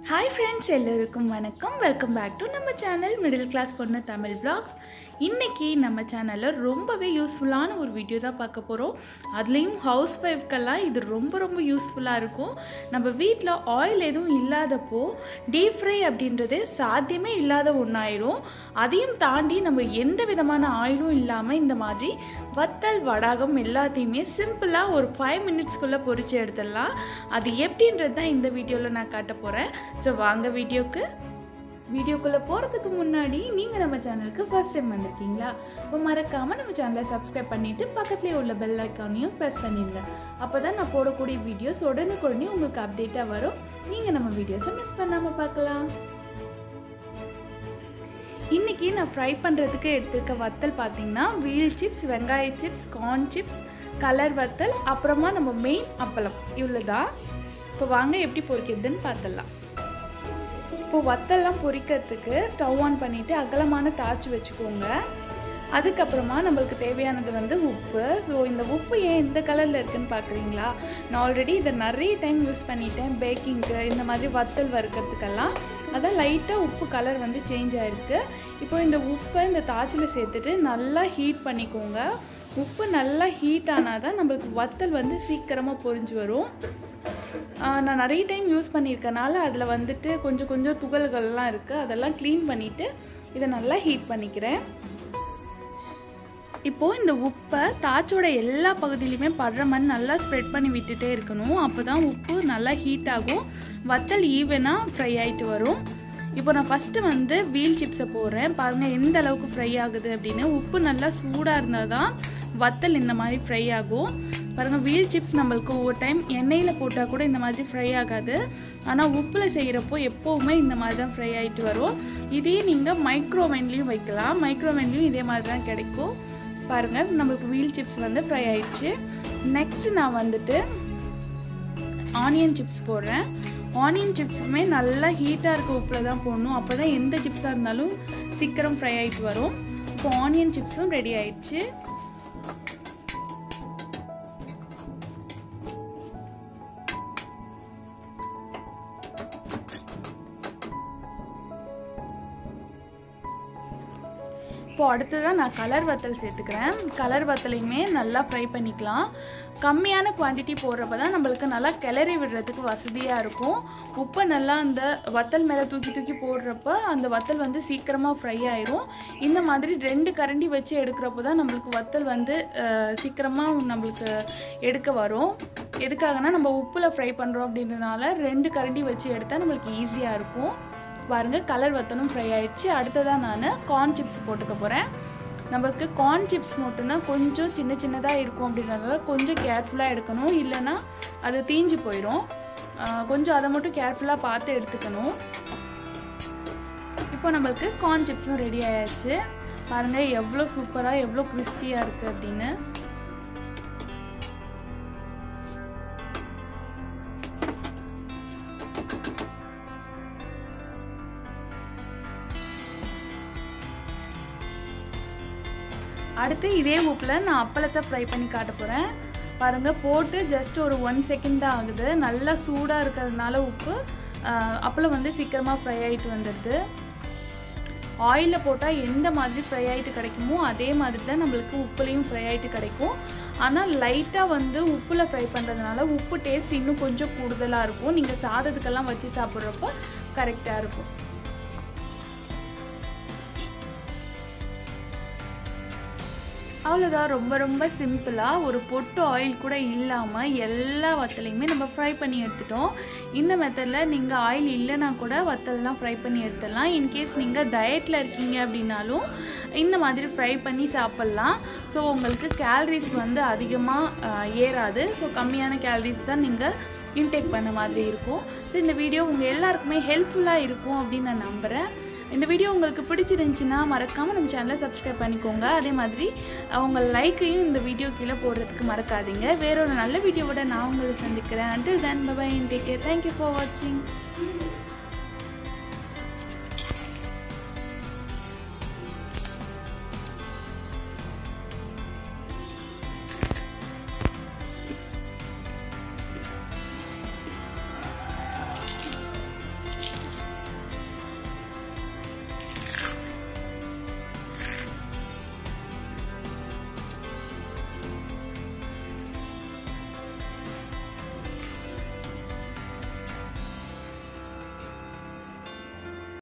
Hi friends, எல்லாருக்கும் வணக்கம். Welcome back to நம்ம சேனல் மிடில் கிளாஸ் பொண்ணு தமிழ் vlogs. இன்னைக்கு நம்ம சேனல்ல ரொம்பவே யூஸ்ஃபுல்லான ஒரு வீடியோ தான் பார்க்க போறோம். அதுலயும் ஹவுஸ் வைஃப்க்கெல்லாம் இது ரொம்ப யூஸ்ஃபுல்லா இருக்கும். நம்ம வீட்ல ஆயில் எதுவும் இல்லாதப்போ டீப் ஃப்ரை அப்படின்றது சாத்தியமே இல்லாத ஒண்ணாயிரும். அதையும் தாண்டி நம்ம எந்த விதமான ஆயிலும் இல்லாம இந்த மாதிரி வத்தல் வடாகம் எல்லாத்தையுமே சிம்பிளா ஒரு 5 மினிட்ஸ்க்குள்ள பொரிச்சு எடுத்துடலாம். அது எப்படின்றது தான் இந்த வீடியோல நான் காட்ட போறேன். சோ வாங்க வீடியோக்குள்ள போறதுக்கு முன்னாடி நீங்க நம்ம சேனலுக்கு ஃபர்ஸ்ட் டைம் வந்திருக்கீங்களா அப்ப மறக்காம நம்ம சேனலை சப்ஸ்கிரைப் பண்ணிட்டு பக்கத்துலயே உள்ள பெல் ஐகானையும் பிரஸ் பண்ணிடுங்க. அப்பதான் நான் போடக்கூடிய வீடியோஸ் உடனுக்குடனே உங்களுக்கு அப்டேட்டா வரும். நீங்க நம்ம வீடியோஸை மிஸ் பண்ணாம பார்க்கலாம். இன்னைக்கு நான் ஃப்ரை பண்ணுறதுக்கு எடுத்துக்க வத்தல் பார்த்தீங்கன்னா வீல் சிப்ஸ், வெங்காய சிப்ஸ், கார்ன் சிப்ஸ், கலர் வத்தல், அப்புறமா நம்ம மெயின் அப்பளம் இவ்வளோதான். இப்போ வாங்க எப்படி பொரிக்கிறதுன்னு பார்த்துடலாம். இப்போ வத்தல்லாம் பொரிக்கிறதுக்கு ஸ்டவ் ஆன் பண்ணிவிட்டு அகலமான தாச்சு வச்சுக்கோங்க. அதுக்கப்புறமா நம்மளுக்கு தேவையானது உப்பு. ஸோ இந்த உப்பு ஏன் இந்த கலரில் இருக்குதுன்னு பார்க்குறீங்களா? நான் ஆல்ரெடி இதை நிறைய டைம் யூஸ் பண்ணிட்டேன் பேக்கிங்க்கு, இந்த மாதிரி வத்தல் வறுக்கிறதுக்கெல்லாம். அதான் லைட்டாக உப்பு கலர் சேஞ்ச் ஆகிருக்கு. இப்போ இந்த உப்பை இந்த தாச்சில் சேர்த்துட்டு நல்லா ஹீட் பண்ணிக்கோங்க. உப்பு நல்லா ஹீட் ஆனால் தான் நம்மளுக்கு வத்தல் சீக்கிரமாக பொரிஞ்சு வரும். நான் நிறைய டைம் யூஸ் பண்ணியிருக்கனால அதில் கொஞ்சம் துகள்கள்லாம் இருக்குது. அதெல்லாம் க்ளீன் பண்ணிவிட்டு இதை நல்லா ஹீட் பண்ணிக்கிறேன். இப்போது இந்த உப்பை தாச்சோட எல்லா பகுதியிலையுமே படுற மாதிரி நல்லா ஸ்ப்ரெட் பண்ணி விட்டுட்டே இருக்கணும். அப்போ தான் உப்பு நல்லா ஹீட் ஆகும், வத்தல் ஈவனாக ஃப்ரை ஆகிட்டு வரும். இப்போ நான் ஃபஸ்ட்டு வீல் சிப்ஸை போடுறேன். பாருங்கள் எந்த அளவுக்கு ஃப்ரை ஆகுது அப்படின்னு. உப்பு நல்லா சூடாக இருந்தால் தான் வத்தல் இந்த மாதிரி ஃப்ரை ஆகும். பாருங்கள் வீல் சிப்ஸ் நம்மளுக்கு ஒவ்வொரு டைம் எண்ணெயில் போட்டால் கூட இந்த மாதிரி ஃப்ரை ஆகாது. ஆனால் உப்பில் செய்கிறப்போ எப்போவுமே இந்த மாதிரி தான் ஃப்ரை ஆகிட்டு வரும். இதே நீங்கள் மைக்ரோவேவ்லேயும் வைக்கலாம். மைக்ரோவேவ்லேயும் இதே மாதிரி தான் கிடைக்கும். பாருங்கள் நம்மளுக்கு வீல் சிப்ஸ் ஃப்ரை ஆயிடுச்சு. நெக்ஸ்ட் நான் ஆனியன் சிப்ஸ் போடுறேன். ஆனியன் சிப்ஸுமே நல்லா ஹீட்டாக இருக்க உப்பில் தான் போடணும். அப்போ தான் எந்த சிப்ஸாக இருந்தாலும் சீக்கிரம் ஃப்ரை ஆகிட்டு வரும். இப்போ ஆனியன் சிப்ஸும் ரெடி ஆயிடுச்சு. இப்போ அடுத்ததான் நான் கலர் வத்தல் சேர்த்துக்கிறேன். கலர் வத்தலையுமே நல்லா ஃப்ரை பண்ணிக்கலாம். கம்மியான குவான்டிட்டி போடுறப்ப தான் நம்மளுக்கு நல்லா கிளறி விடுறதுக்கு வசதியாக இருக்கும். உப்பை நல்லா அந்த வத்தல் மேலே தூக்கி போடுறப்ப அந்த வத்தல் சீக்கிரமாக ஃப்ரை ஆயிரும். இந்த மாதிரி 2 கரண்டி வச்சு எடுக்கிறப்போ தான் நம்மளுக்கு வத்தல் சீக்கிரமாக நம்மளுக்கு எடுக்க வரும். எதுக்காகனா நம்ம உப்பில் ஃப்ரை பண்ணுறோம் அப்படின்றதுனால 2 கரண்டி வச்சு எடுத்தால் நம்மளுக்கு ஈஸியாக இருக்கும். பாருங்கள் கலர் வத்தலும் ஃப்ரை ஆயிடுச்சு. அடுத்ததாக நான் கார்ன் சிப்ஸ் போட்டுக்க போகிறேன். நம்மளுக்கு கார்ன் சிப்ஸ் மட்டும்தான் கொஞ்சம் சின்னதாக இருக்கும் அப்படின்றதால கொஞ்சம் கேர்ஃபுல்லாக எடுக்கணும், இல்லைன்னா அது தீஞ்சு போயிடும். கொஞ்சம் அதை மட்டும் கேர்ஃபுல்லாக பார்த்து எடுத்துக்கணும். இப்போ நம்மளுக்கு கார்ன் சிப்ஸும் ரெடி ஆயாச்சு. பாருங்கள் எவ்வளோ சூப்பராக எவ்வளோ கிறிஸ்பியாக இருக்குது அப்படின்னு. அடுத்து இதே உப்பில் நான் அப்பளத்தை ஃப்ரை பண்ணி காட்ட போகிறேன். பாருங்கள் போட்டு ஜஸ்ட் ஒரு 1 செகண்ட் தான் ஆகுது. நல்லா சூடாக இருக்கிறதுனால உப்பு அப்பளம் சீக்கிரமாக ஃப்ரை ஆகிட்டு வந்துடுது. ஆயிலில் போட்டால் எந்த மாதிரி ஃப்ரை ஆகிட்டு கிடைக்குமோ அதே மாதிரி தான் நம்மளுக்கு உப்புலேயும் ஃப்ரை ஆகிட்டு கிடைக்கும். ஆனால் லைட்டாக உப்பில் ஃப்ரை பண்ணுறதுனால உப்பு டேஸ்ட் இன்னும் கொஞ்சம் கூடுதலாக இருக்கும். நீங்கள் சாதத்துக்கெல்லாம் வச்சு சாப்பிட்றப்போ கரெக்டாக இருக்கும். அவ்வளோதான், ரொம்ப சிம்பிளாக ஒரு பொட்டு ஆயில் கூட இல்லாமல் எல்லா வத்தலையுமே நம்ம ஃப்ரை பண்ணி எடுத்துட்டோம். இந்த மெத்தடில் நீங்கள் ஆயில் இல்லைனா கூட வத்தல்லாம் ஃப்ரை பண்ணி எடுத்துடலாம். இன்கேஸ் நீங்கள் டயட்டில் இருக்கீங்க அப்படின்னாலும் இந்த மாதிரி ஃப்ரை பண்ணி சாப்பிட்லாம். ஸோ உங்களுக்கு கேலரிஸ் அதிகமாக ஏறாது. ஸோ கம்மியான கேலரிஸ் தான் நீங்கள் இன்டேக் பண்ண மாதிரி இருக்கும். ஸோ இந்த வீடியோ உங்கள் எல்லாருக்குமே ஹெல்ப்ஃபுல்லாக இருக்கும் அப்படின்னு நான் நம்புகிறேன். இந்த வீடியோ உங்களுக்கு பிடிச்சிருந்துச்சுன்னா மறக்காமல் நம்ம சேனலை சப்ஸ்கிரைப் பண்ணிக்கோங்க. அதே மாதிரி உங்கள் லைக்கையும் இந்த வீடியோ கீழே போடுறதுக்கு மறக்காதீங்க. வேறொரு நல்ல வீடியோவோட நான் உங்களை சந்திக்கிறேன். Until then, bye bye and take care. Thank you for watching.